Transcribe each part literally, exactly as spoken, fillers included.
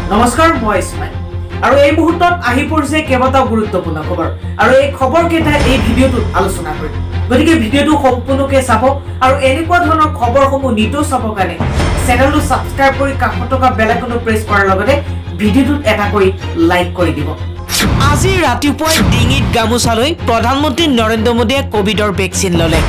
নমস্কাৰ মই ইছমাইল আৰু এই মুহূৰ্তত আহি পৰিছে কেইবাটাও গুৰুত্বপূৰ্ণ খবৰ আৰু এই খবৰ কেইটা এই ভিডিঅ'টোত আলোচনা কৰিম গতিকে ভিডিঅ'টো সম্পূৰ্ণকৈ চাব আৰু এনেকুৱা ধৰণৰ খবৰসমূহ নিতৌ চাব কাৰণে চেনেলটো সাবস্ক্ৰাইব কৰি কাষত থকা বেল আইকনটো প্ৰেছ কৰাৰ লগতে ভিডিঅ'টোত এটা কৰি লাইক কৰি দিব আজি ৰাতিপুৱা ডিঙিত গামুচালৈ প্ৰধানমন্ত্ৰী নৰেন্দ্ৰ মোদীয়ে কোভিডৰ ভেকচিন ললে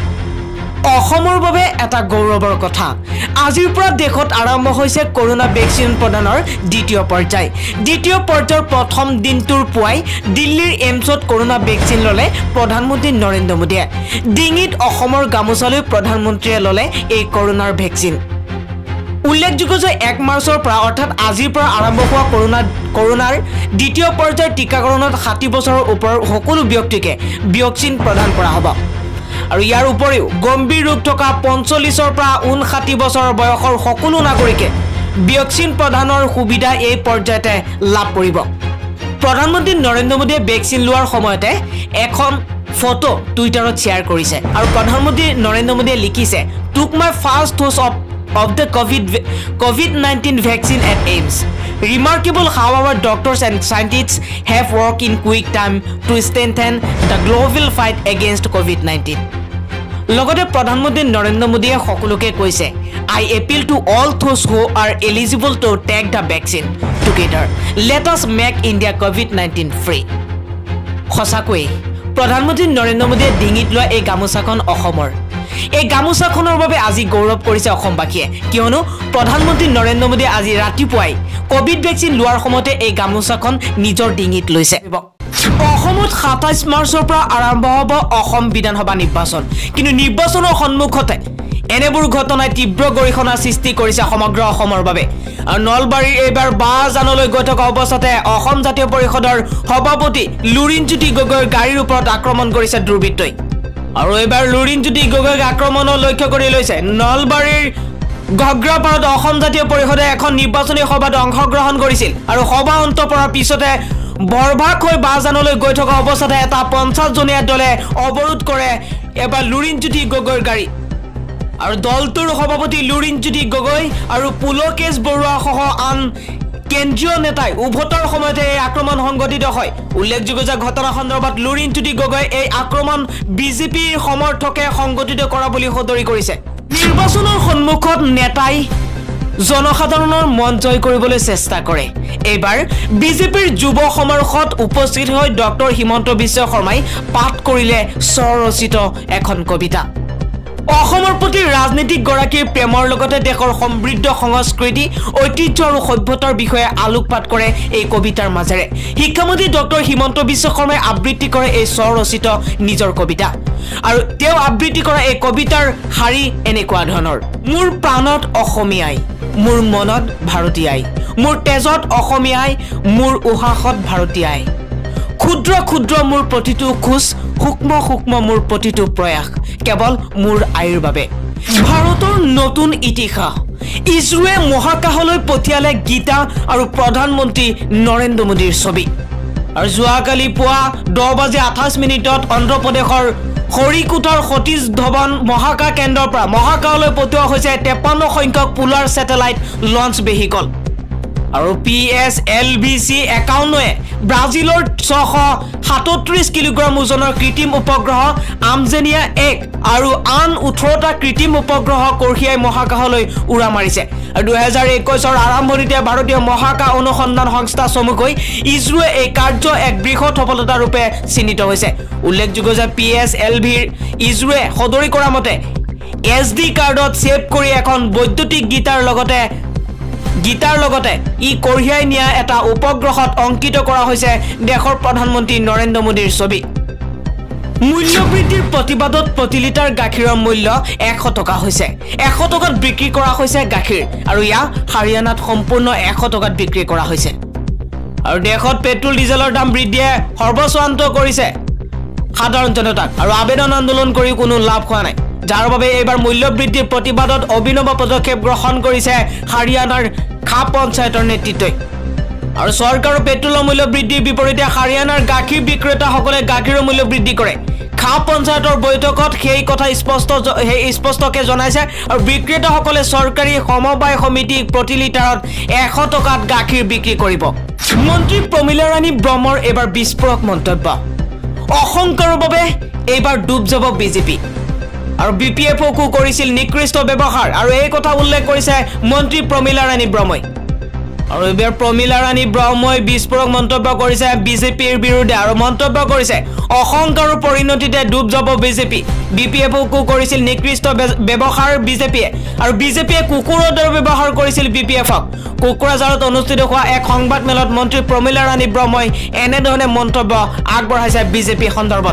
অসমৰ বাবে এটা গৌৰৱৰ কথা আজিৰ পৰা দেশত আৰম্ভ হৈছে কৰোনা ভেকচিন প্ৰদানৰ দ্বিতীয় পৰ্যায় দ্বিতীয় পৰ্যায়ৰ প্ৰথম দিনটোৰ পুৱাই দিল্লীৰ এমছত কৰোনা ভেকচিন ললে প্ৰধানমন্ত্ৰী নৰেন্দ্ৰ মোদীয়ে ডিঙিত অসমৰ গামুচালৈ প্ৰধানমন্ত্ৰীয়ে ললে এই কৰোনাৰ ভেকচিন উল্লেখযোগ্য যে এক মাৰ্চৰ পৰা অৰ্থাৎ আজিৰ পৰা আৰম্ভ হোৱা কৰোনা কৰোনাৰ দ্বিতীয় পৰ্যায়ৰ টিকাকৰণত ষাঠি বছৰৰ ওপৰৰ সকলো ব্যক্তিকে ভেকচিন প্ৰদান কৰা হ'ব আৰু ইয়াৰ উপৰিও গম্ভীৰ ৰোগ থকা পঞ্চল্লিছৰ পৰা ঊনষাঠি বছৰৰ বয়সৰ সকলো নাগৰিকে ভেকচিন প্ৰদানৰ সুবিধা এই পৰ্যায়তে লাভ কৰিব প্ৰধানমন্ত্ৰী নৰেন্দ্ৰ মোদীয়ে ভেকচিন লোৱাৰ সময়তে এখন ফটো টুইটাৰত শ্বেয়াৰ কৰিছে আৰু প্ৰধানমন্ত্ৰী নৰেন্দ্ৰ মোদীয়ে লিখিছে took my first dose of of the COVID COVID nineteen vaccine at AIIMS. Remarkable how our doctors and scientists have worked in quick time to strengthen the global fight against COVID nineteen. লগতে প্ৰধানমন্ত্ৰী নৰেন্দ্ৰ মোদীয়ে সকলোকে কৈছে I appeal to all those who are eligible to take the vaccine together. Let us make India COVID nineteen free. সঁচাকৈ প্ৰধানমন্ত্ৰী নৰেন্দ্ৰ মোদীয়ে ডিঙিত লোৱা এই গামোচাখন অসমৰ এই গামুচাখনৰ বাবে আজি গৌৰৱ কৰিছে অসমবাসীয়ে কিয়নো প্ৰধানমন্ত্ৰী নৰেন্দ্ৰ মোদীয়ে আজি ৰাতিপুৱাই কোভিড ভেকচিন লোৱাৰ সময়তে এই গামুচাখন নিজৰ ডিঙিত লৈছে অসমত সাতাইছ মাৰ্চৰ পৰা আৰম্ভ হ'ব অসম বিধানসভা নিৰ্বাচন কিন্তু নিৰ্বাচনৰ সন্মুখতে এনেবোৰ ঘটনাই তীব্ৰ গৰিহণা সৃষ্টি কৰিছে সমগ্ৰ অসমৰ বাবে আৰু নলবাৰীৰ এইবাৰ বাজানলৈ গৈ থকা অৱস্থাতে অসম জাতীয় পৰিষদৰ সভাপতি লুৰিণজ্যোতি গগৈৰ গাড়ীৰ ওপৰত আক্ৰমণ কৰিছে দুৰ্বৃত্তই আৰু এবাৰ লুৰিণজ্যোতি গগৈক আক্ৰমণৰ লক্ষ্য কৰি লৈছে নলবাৰীৰ ঘগ্ৰাপাৰত অসম জাতীয় পৰিষদে এখন নিৰ্বাচনী সভাত অংশগ্ৰহণ কৰিছিল আৰু সভা অন্ত পৰাৰ পিছতে বৰভাগ হৈ বাজানলৈ গৈ থকা অৱস্থাতে এটা পঞ্চাছ জনীয়া দলে অৱৰোধ কৰে এবাৰ লুৰিণজ্যোতি গগৈৰ গাড়ী আৰু দলটোৰ সভাপতি লুৰিণজ্যোতি গগৈ আৰু পুলকেশ বৰুৱা সহ আন কেন্দ্ৰীয় নেতাই উভতৰ সময়তে এই আক্ৰমণ সংঘটিত হয় উল্লেখযোগ্য যে ঘটনা সন্দৰ্ভত লুৰিণজ্যোতি গগৈ এই আক্ৰমণ বিজেপিৰ সমৰ্থকে সংগঠিত কৰা বুলি সদৰি কৰিছে নিৰ্বাচনৰ সন্মুখত নেতাই জনসাধাৰণৰ মন জয় কৰিবলৈ চেষ্টা কৰে এইবাৰ বিজেপিৰ যুৱ সমাৰোহত উপস্থিত হৈ ডক্টৰ হিমন্ত বিশ্ব শৰ্মাই পাঠ কৰিলে স্বৰচিত এখন কবিতা অসমৰ প্ৰতি ৰাজনীতিক গৰাকীৰ প্ৰেমৰ লগতে দেশৰ সমৃদ্ধ সংস্কৃতি ঐতিহ্য আৰু সভ্যতাৰ বিষয়ে আলোকপাত কৰে এই কবিতাৰ মাজেৰে শিক্ষামন্ত্ৰী ডক্টৰ হিমন্ত বিশ্ব শৰ্মাই আবৃত্তি কৰে এই স্বৰচিত নিজৰ কবিতা আৰু তেওঁ আবৃত্তি কৰা এই কবিতাৰ শাৰী এনেকুৱা ধৰণৰ মোৰ প্ৰাণত অসমীয়াই মোৰ মনত ভাৰতীয়াই মোৰ তেজত অসমীয়াই মোৰ উশাহত ভাৰতীয়াই ক্ষুদ্ৰ ক্ষুদ্ৰ মোৰ প্ৰতিটো খোজ সূক্ষ্ম সূক্ষ্ম মোৰ প্ৰতিটো প্ৰয়াস কেৱল মোৰ আয়ুৰ বাবে ভাৰতৰ নতুন ইতিহাস ইছৰোৱে মহাকাশলৈ পঠিয়ালে গীতা আৰু প্ৰধানমন্ত্ৰী নৰেন্দ্ৰ মোদীৰ ছবি আৰু যোৱাকালি পুৱা দহ বাজি আঠাইছ মিনিটত অন্ধ্ৰপ্ৰদেশৰ হৰিকুটাৰ সতীশ ধৱন মহাকাশ কেন্দ্ৰৰ পৰা মহাকাশলৈ পঠিওৱা হৈছে তেপন্ন সংখ্যক পোলাৰ ছেটেলাইট লঞ্চ ভেহিকল আৰু P S L V C একাৱন্নয়ে ব্ৰাজিলৰ ছশ সাতত্ৰিছ কিলোগ্ৰাম ওজনৰ কৃত্ৰিম উপগ্ৰহ আমজেনিয়া এক আৰু আন ওঠৰটা কৃত্ৰিম উপগ্ৰহ কঢ়িয়াই মহাকাশলৈ উৰা মাৰিছে আৰু দুহেজাৰ একৈছৰ আৰম্ভণিতে ভাৰতীয় মহাকাশ অনুসন্ধান সংস্থা চমুকৈ ইছৰোৱে এই কাৰ্য এক বৃহৎ সফলতা ৰূপে চিহ্নিত হৈছে উল্লেখযোগ্য যে পি এছ এল ভিৰ ইছৰোৱে সদৰি কৰা মতে এছ ডি কাৰ্ডত ছেভ কৰি এখন বৈদ্যুতিক গীতাৰ লগতে গীতাৰ লগতে ই কঢ়িয়াই নিয়া এটা উপগ্ৰহত অংকিত কৰা হৈছে দেশৰ প্ৰধানমন্ত্ৰী নৰেন্দ্ৰ মোদীৰ ছবি মূল্য বৃদ্ধিৰ প্ৰতিবাদত প্ৰতি লিটাৰ গাখীৰৰ মূল্য এশ টকা হৈছে এশ টকাত বিক্ৰী কৰা হৈছে গাখীৰ আৰু ইয়া হাৰিয়ানাত সম্পূৰ্ণ এশ টকাত বিক্ৰী কৰা হৈছে আৰু দেশত পেট্ৰল ডিজেলৰ দাম বৃদ্ধিয়ে সৰ্বস্বান্ত কৰিছে সাধাৰণ জনতাক আৰু আবেদন আন্দোলন কৰি কোনো লাভ হোৱা নাই যাৰ বাবে এইবাৰ মূল্য বৃদ্ধিৰ প্ৰতিবাদত অভিনৱ পদক্ষেপ গ্ৰহণ কৰিছে হাৰিয়ানাৰ খা পঞ্চায়তৰ নেতৃত্বই আৰু চৰকাৰৰ পেট্ৰলৰ মূল্য বৃদ্ধিৰ বিপৰীতে হাৰিয়ানাৰ গাখীৰ বিক্ৰেতাসকলে গাখীৰৰ মূল্য বৃদ্ধি কৰে খা গাঁও পঞ্চায়তৰ বৈঠকত সেই কথা স্পষ্ট স্পষ্টকৈ জনাইছে আৰু বিক্ৰেতাসকলে চৰকাৰী সমবায় সমিতিক প্ৰতি লিটাৰত এশ টকাত গাখীৰ বিক্ৰী কৰিব মন্ত্ৰী প্ৰমীলা ৰাণী ব্ৰহ্মৰ এবাৰ বিস্ফোৰক মন্তব্য অহংকাৰৰ বাবে এইবাৰ ডুব যাব বিজেপি আৰু বিপিএফকো কৰিছিল নিকৃষ্ট ব্যৱহাৰ আৰু এই কথা উল্লেখ কৰিছে মন্ত্ৰী প্ৰমীলা ৰাণী ব্ৰহ্মই আৰু এবাৰ প্ৰমীলা ৰাণী ব্ৰহ্মই বিস্ফোৰক মন্তব্য কৰিছে বিজেপিৰ বিৰুদ্ধে আৰু মন্তব্য কৰিছে অহংকাৰৰ পৰিণতিতে ডুব যাব বিজেপি বিপিএফকো কৰিছিল নিকৃষ্ট ব্যৱহাৰ বিজেপিয়ে আৰু বিজেপিয়ে কুকুৰৰ দৰে ব্যৱহাৰ কৰিছিল বিপিএফক কোকৰাঝাৰত অনুষ্ঠিত হোৱা এক সংবাদ মেলত মন্ত্ৰী প্ৰমীলা ৰাণী ব্ৰহ্মই এনেধৰণে মন্তব্য আগবঢ়াইছে বিজেপি সন্দৰ্ভত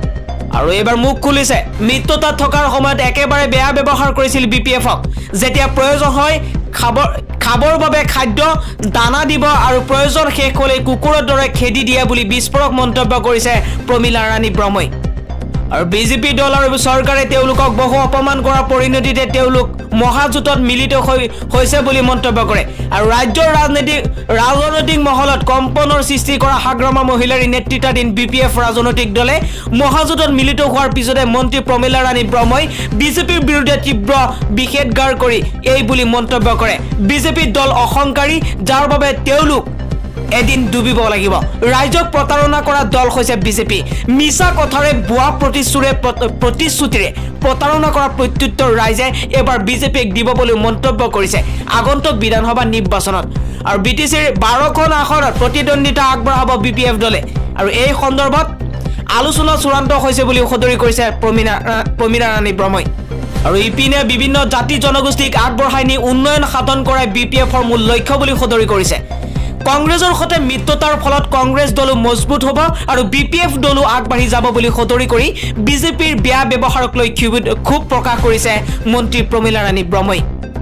আৰু এবাৰ মুখ খুলিছে মৃত্যুতাত থকাৰ সময়ত একেবাৰে বেয়া ব্যৱহাৰ কৰিছিল বিপিএফক যেতিয়া প্ৰয়োজন হয় খাবৰ খাবৰ বাবে খাদ্য দানা দিব আৰু প্ৰয়োজন শেষ হ'লে কুকুৰৰ দৰে খেদি দিয়া বুলি বিস্ফোৰক মন্তব্য কৰিছে প্ৰমীলা ৰাণী ব্ৰহ্মই আৰু বিজেপি দল আৰু চৰকাৰে তেওঁলোকক বহু অপমান কৰাৰ পৰিণতিতে তেওঁলোক মহাজোঁটত মিলিত হৈছে বুলি মন্তব্য কৰে আৰু ৰাজ্যৰ ৰাজনীতিক ৰাজনৈতিক মহলত কম্পনৰ সৃষ্টি কৰা হাগ্ৰামা মহিলাৰ নেতৃত্বাধীন বিপিএফ ৰাজনৈতিক দলে মহাজোঁটত মিলিত হোৱাৰ পিছতে মন্ত্ৰী প্ৰমীলা ৰাণী ব্ৰহ্মই বিজেপিৰ বিৰুদ্ধে তীব্ৰ বিষেধগাৰ কৰি এই বুলি মন্তব্য কৰে বিজেপি দল অহংকাৰী যাৰ বাবে তেওঁলোক এদিন ডুবিব লাগিব ৰাজ্যক প্ৰতাৰণা কৰা দল হৈছে বিজেপি মিছা কথাৰে বুৱা প্ৰতিশ্ৰুতিৰে প্ৰতিশ্ৰুতিৰে প্ৰতাৰণা কৰা প্ৰত্যুত্তৰ ৰাইজে এবাৰ বিজেপিক দিব বুলি মন্তব্য কৰিছে আগন্তুক বিধানসভা নিৰ্বাচনত আৰু বিটিচিৰ বাৰখন আসনত প্ৰতিদ্বন্দ্বিতা আগবঢ়াব বিপিএফ দলে আৰু এই সন্দৰ্ভত আলোচনা চূড়ান্ত হৈছে বুলি সদৰি কৰিছে প্ৰমীলা প্ৰমীলা ৰাণী ব্ৰহ্মই আৰু ইপিনে বিভিন্ন জাতি জনগোষ্ঠীক আগবঢ়াই নি উন্নয়ন সাধন কৰাই বিপিএফৰ মূল লক্ষ্য বুলি সদৰি কৰিছে কংগ্ৰেছৰ সৈতে মিত্ৰতাৰ ফলত কংগ্ৰেছ দলো মজবুত হ'ব আৰু বিপিএফ দলো আগবাঢ়ি যাব বুলি সদৰি কৰি বিজেপিৰ বেয়া ব্যৱহাৰক লৈ ক্ষোভ প্ৰকাশ কৰিছে মন্ত্ৰী প্ৰমীলা ৰাণী ব্ৰহ্মই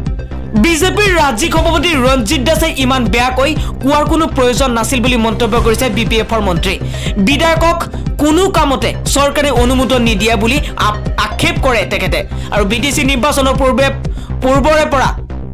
বিজেপিৰ ৰাজ্যিক সভাপতি ৰঞ্জিত দাসে ইমান বেয়াকৈ কোৱাৰ কোনো প্ৰয়োজন নাছিল বুলি মন্তব্য কৰিছে বিপিএফৰ মন্ত্ৰী বিধায়কক কোনো কামতে চৰকাৰে অনুমোদন নিদিয়া বুলি আক্ষেপ কৰে তেখেতে আৰু বিটিচি নিৰ্বাচনৰ পূৰ্বে পূৰ্বৰে পৰা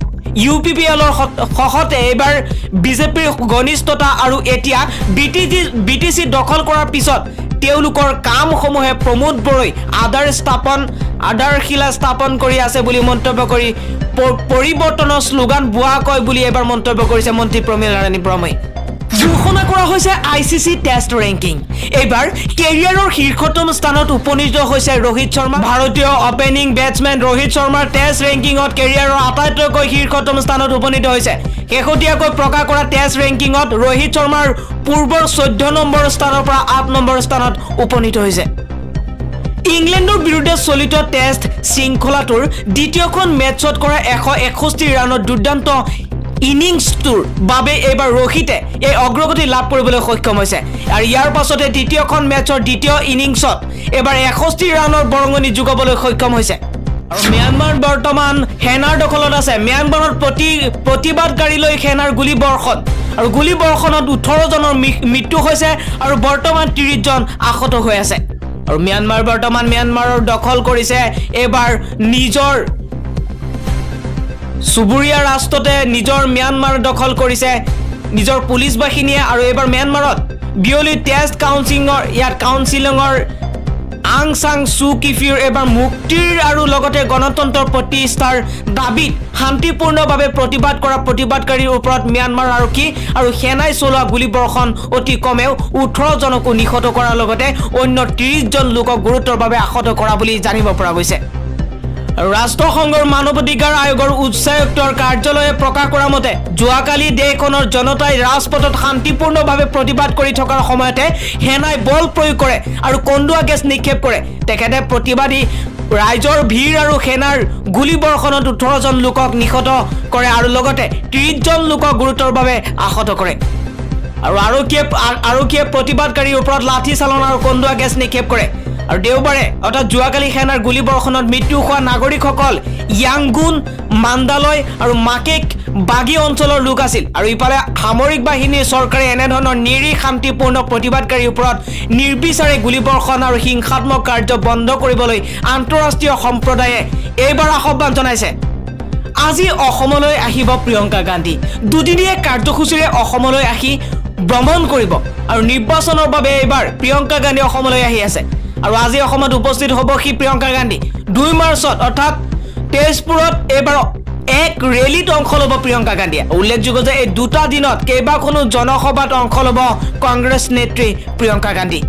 ইউ পি পি এলৰ সহতে এবাৰ বিজেপিৰ ঘনিষ্ঠতা আৰু এতিয়া বিটিচি বিটিচি দখল কৰাৰ পিছত তেওঁলোকৰ কামসমূহে প্ৰমোদ বড়ৈ আধাৰ স্থাপন আধাৰশিলা স্থাপন কৰি আছে বুলি মন্তব্য কৰি পৰিৱৰ্তনৰ শ্লোগান বুৱা কয় বুলি এবাৰ মন্তব্য কৰিছে মন্ত্ৰী প্ৰমীলা ৰাণী ব্ৰহ্মই ঘোষণা কৰা হৈছে আইচিচি টেষ্ট ৰেংকিং এইবাৰ কেৰিয়াৰৰ শীৰ্ষতম স্থানত উপনীত হৈছে ৰোহিত শৰ্মা ভাৰতীয় অপেনিং বেটছমেন ৰোহিত শৰ্মাৰ টেষ্ট ৰেংকিঙত কেৰিয়াৰৰ আটাইতকৈ শীৰ্ষতম স্থানত উপনীত হৈছে শেহতীয়াকৈ প্ৰকাশ কৰা টেষ্ট ৰেংকিঙত ৰোহিত শৰ্মাৰ পূৰ্বৰ চৈধ্য নম্বৰ স্থানৰ পৰা আঠ নম্বৰ স্থানত উপনীত হৈছে ইংলেণ্ডৰ বিৰুদ্ধে চলিত টেষ্ট শৃংখলাটোৰ দ্বিতীয়খন মেটছত কৰা এশ এষষ্ঠি ৰানৰ দুৰ্দান্ত ইনিংছটোৰ বাবে এইবাৰ ৰোহিতে এই অগ্ৰগতি লাভ কৰিবলৈ সক্ষম হৈছে আৰু ইয়াৰ পাছতে দ্বিতীয়খন মেটছৰ দ্বিতীয় ইনিংছত এইবাৰ এষষ্ঠি ৰানৰ বৰঙণি যোগাবলৈ সক্ষম হৈছে আৰু ম্যানমাৰ বৰ্তমান সেনাৰ দখলত আছে ম্যানমাৰত প্ৰতি প্ৰতিবাদকাৰীলৈ সেনাৰ গুলীবৰ্ষণ আৰু গুলীবৰ্ষণত ওঠৰ জনৰ মৃত্যু হৈছে আৰু বৰ্তমান ত্ৰিশ জন আহত হৈ আছে আৰু ম্যানমাৰ বৰ্তমান ম্যানমাৰৰ দখল কৰিছে এইবাৰ নিজৰ সুবুৰীয়া ৰাষ্ট্ৰতে নিজৰ ম্যানমাৰ দখল কৰিছে নিজৰ পুলিচ বাহিনীয়ে আৰু এবাৰ ম্যানমাৰত বিয়লি টেষ্ট কাউন্সিলৰ ইয়াত কাউন্সিলিঙৰ আং সাং সু কিফিৰ এবাৰ মুক্তিৰ আৰু লগতে গণতন্ত্ৰৰ প্ৰতিষ্ঠাৰ দাবীত শান্তিপূৰ্ণভাৱে প্ৰতিবাদ কৰা প্ৰতিবাদকাৰীৰ ওপৰত ম্যানমাৰ আৰক্ষী আৰু সেনাই চলোৱা গুলীবৰ্ষণ অতি কমেও ওঠৰ জনকো নিহত কৰাৰ লগতে অন্য ত্ৰিশ জন লোকক গুৰুতৰভাৱে আহত কৰা বুলি জানিব পৰা গৈছে ৰাষ্ট্ৰসংঘৰ মানৱ অধিকাৰ আয়োগৰ উচ্চায়ুক্তৰ কাৰ্যালয়ে প্ৰকাশ কৰা মতে যোৱাকালি দেশখনৰ জনতাই ৰাজপথত শান্তিপূৰ্ণভাৱে প্ৰতিবাদ কৰি থকাৰ সময়তে সেনাই বল প্ৰয়োগ কৰে আৰু কন্দুৱা গেছ নিক্ষেপ কৰে তেখেতে প্ৰতিবাদী ৰাইজৰ ভিৰ আৰু সেনাৰ গুলীবৰ্ষণত ওঠৰ জন লোকক নিহত কৰে আৰু লগতে ত্ৰিশ জন লোকক গুৰুতৰভাৱে আহত কৰে আৰু আৰক্ষীয়ে আৰক্ষীয়ে প্ৰতিবাদকাৰীৰ ওপৰত লাঠি চালনা আৰু কন্দুৱা গেছ নিক্ষেপ কৰে আৰু দেওবাৰে অৰ্থাৎ যোৱাকালি সেনাৰ গুলীবৰ্ষণত মৃত্যু হোৱা নাগৰিকসকল ইয়াংগুন মান্দালয় আৰু মাকেক বাগী অঞ্চলৰ লোক আছিল আৰু ইফালে সামৰিক বাহিনীৰ চৰকাৰে এনেধৰণৰ নিৰীহ শান্তিপূৰ্ণ প্ৰতিবাদকাৰীৰ ওপৰত নিৰ্বিচাৰে গুলীবৰ্ষণ আৰু হিংসাত্মক কাৰ্য বন্ধ কৰিবলৈ আন্তঃৰাষ্ট্ৰীয় সম্প্ৰদায়ে এইবাৰ আহ্বান জনাইছে আজি অসমলৈ আহিব প্ৰিয়ংকা গান্ধী দুদিনীয়া কাৰ্যসূচীৰে অসমলৈ আহি ভ্ৰমণ কৰিব আৰু নিৰ্বাচনৰ বাবে এইবাৰ প্ৰিয়ংকা গান্ধী অসমলৈ আহি আছে আৰু আজি অসমত উপস্থিত হ'ব সি প্ৰিয়ংকা গান্ধী দুই মাৰ্চত অৰ্থাৎ তেজপুৰত এবাৰ এক ৰেলীত অংশ ল'ব প্ৰিয়ংকা গান্ধীয়ে উল্লেখযোগ্য যে এই দুটা দিনত কেইবাখনো জনসভাত অংশ ল'ব কংগ্ৰেছ নেত্ৰী প্ৰিয়ংকা গান্ধী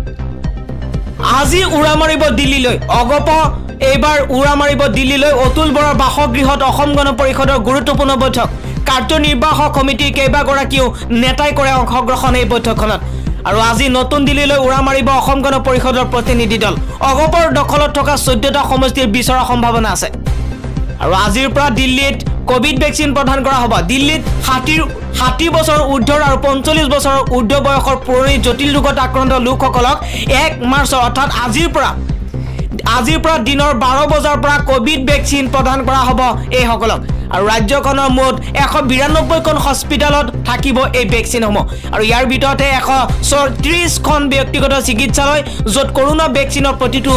আজি উৰা মাৰিব দিল্লীলৈ অগপ এইবাৰ উৰা মাৰিব দিল্লীলৈ অতুল বৰাৰ বাসগৃহত অসম গণ পৰিষদৰ গুৰুত্বপূৰ্ণ বৈঠক কাৰ্যনিৰ্বাহক সমিতিৰ কেইবাগৰাকীও নেতাই কৰে অংশগ্ৰহণ এই বৈঠকখনত আৰু আজি নতুন দিল্লীলৈ উৰা মাৰিব অসম গণ পৰিষদৰ প্ৰতিনিধি দল অগপৰ দখলত থকা চৈধ্যটা সমষ্টিৰ বিচৰা সম্ভাৱনা আছে আৰু আজিৰ পৰা দিল্লীত কোভিড ভেকচিন প্ৰদান কৰা হ'ব দিল্লীত ষাঠি বছৰৰ ঊৰ্ধৰ আৰু পঞ্চল্লিছ বছৰৰ ঊৰ্ধ বয়সৰ পুৰণি জটিল ৰোগত আক্ৰান্ত লোকসকলক এক মাৰ্চ অৰ্থাৎ আজিৰ পৰা আজিৰ পৰা দিনৰ বাৰ বজাৰ পৰা কোভিড ভেকচিন প্ৰদান কৰা হ'ব এইসকলক আৰু ৰাজ্যখনৰ মুঠ এশ বিৰানব্বৈখন হস্পিটেলত থাকিব এই ভেকচিনসমূহ আৰু ইয়াৰ ভিতৰতে এশ ছয়ত্ৰিছখন ব্যক্তিগত চিকিৎসালয় য'ত কৰোনা ভেকচিনৰ প্ৰতিটো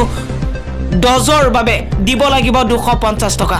ডজৰ বাবে দিব লাগিব দুশ পঞ্চাছ টকা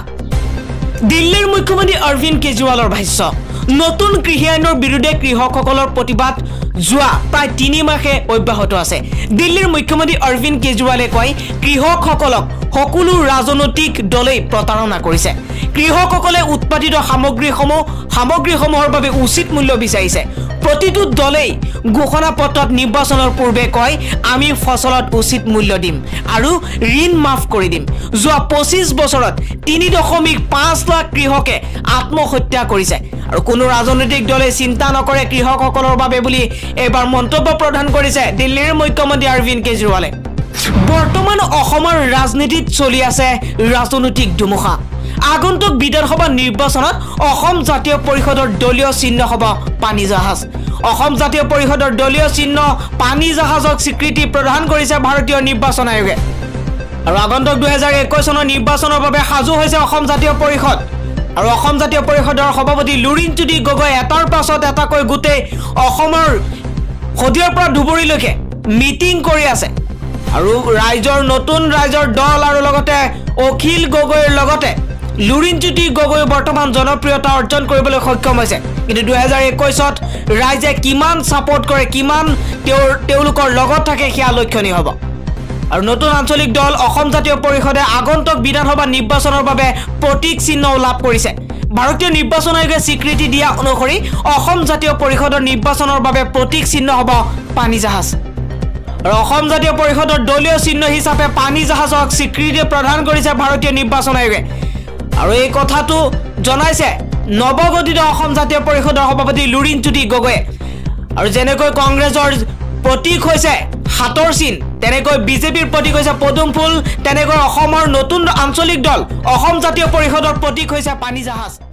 দিল্লীৰ মুখ্যমন্ত্ৰী অৰবিন্দ কেজৰিৱালৰ ভাষ্য নতুন কৃষি আইনৰ বিৰুদ্ধে কৃষকসকলৰ প্ৰতিবাদ যোৱা প্ৰায় তিনি মাহে অব্যাহত আছে দিল্লীৰ মুখ্যমন্ত্ৰী অৰবিন্দ কেজৰিৱালে কয় কৃষকসকলক সকলো ৰাজনৈতিক দলেই প্ৰতাৰণা কৰিছে কৃষকসকলে উৎপাদিত সামগ্ৰীসমূহ সামগ্ৰীসমূহৰ বাবে উচিত মূল্য বিচাৰিছে প্ৰতিটো দলেই ঘোষণাপত্ৰত নিৰ্বাচনৰ পূৰ্বে কয় আমি ফচলত উচিত মূল্য দিম আৰু ঋণ মাফ কৰি দিম যোৱা পঁচিছ বছৰত তিনি দশমিক পাঁচ লাখ কৃষকে আত্মহত্যা কৰিছে আৰু কোনো ৰাজনৈতিক দলে চিন্তা নকৰে কৃষকসকলৰ বাবে বুলি এবাৰ মন্তব্য প্ৰদান কৰিছে দিল্লীৰ মুখ্যমন্ত্ৰী অৰবিন্দ কেজৰিৱালে বৰ্তমান অসমৰ ৰাজনীতিত চলি আছে ৰাজনৈতিক ধুমুহা আগন্তুক বিধানসভা নিৰ্বাচনত অসম জাতীয় পৰিষদৰ দলীয় চিহ্ন হ'ব পানী জাহাজ অসম জাতীয় পৰিষদৰ দলীয় চিহ্ন পানী জাহাজক স্বীকৃতি প্ৰদান কৰিছে ভাৰতীয় নিৰ্বাচন আয়োগে আৰু আগন্তুক দুহেজাৰ একৈছ চনৰ নিৰ্বাচনৰ বাবে সাজু হৈছে অসম জাতীয় পৰিষদ আৰু অসম জাতীয় পৰিষদৰ সভাপতি লুৰিণজ্যোতি গগৈ এটাৰ পাছত এটাকৈ গোটেই অসমৰ সদিয়াৰ পৰা ধুবুৰীলৈকে মিটিং কৰি আছে আৰু ৰাইজৰ নতুন ৰাইজৰ দল আৰু লগতে অখিল গগৈৰ লগতে লুৰিণজ্যোতি গগৈ বৰ্তমান জনপ্ৰিয়তা অৰ্জন কৰিবলৈ সক্ষম হৈছে কিন্তু দুহেজাৰ একৈছত ৰাইজে কিমান ছাপোৰ্ট কৰে কিমান তেওঁৰ তেওঁলোকৰ লগত থাকে সেয়া লক্ষণীয় হ'ব আৰু নতুন আঞ্চলিক দল অসম জাতীয় পৰিষদে আগন্তুক বিধানসভা নিৰ্বাচনৰ বাবে প্ৰতীক চিহ্ন লাভ কৰিছে ভাৰতীয় নিৰ্বাচন আয়োগে স্বীকৃতি দিয়া অনুসৰি অসম জাতীয় পৰিষদৰ নিৰ্বাচনৰ বাবে প্ৰতীক চিহ্ন হ'ব পানী জাহাজ আৰু অসম জাতীয় পৰিষদৰ দলীয় চিহ্ন হিচাপে পানী জাহাজক স্বীকৃতি প্ৰদান কৰিছে ভাৰতীয় নিৰ্বাচন আয়োগে আৰু এই কথাটো জনাইছে নৱগঠিত অসম জাতীয় পৰিষদৰ সভাপতি লুৰিণজ্যোতি গগৈয়ে আৰু যেনেকৈ কংগ্ৰেছৰ প্ৰতীক হৈছে হাতৰ চিন তেনেকৈ বিজেপিৰ প্ৰতীক হৈছে পদুম ফুল তেনেকৈ অসমৰ নতুন আঞ্চলিক দল অসম জাতীয় পৰিষদৰ প্ৰতীক হৈছে পানী জাহাজ